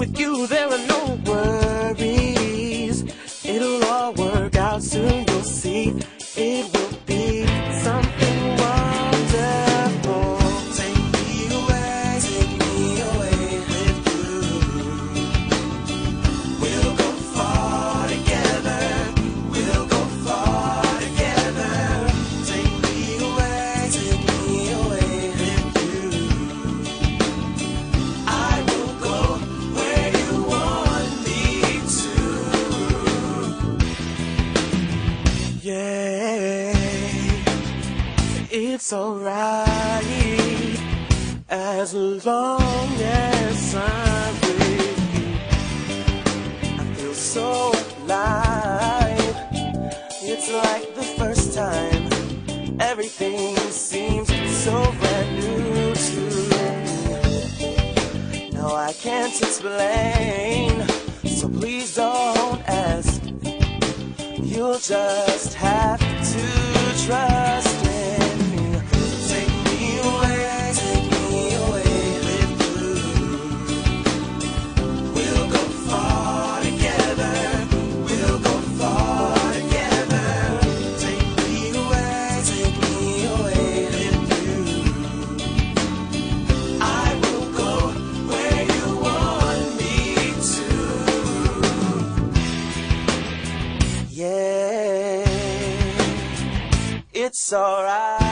With you there are no worries. It'll all work out soon, you'll see. It will be something wonderful. Take me away with you. We'll go far together. We'll go far together. Take me away with you. I will go where you want me to. Yeah, it's alright as long as I'm with you. I feel so alive. It's like the first time. Everything seems so brand new to me. No, I can't explain, so please don't ask. You'll just have to trust in me. Take me away with you. We'll go far together. We'll go far together. Take me away with you. I will go where you want me to. Yeah, it's alright.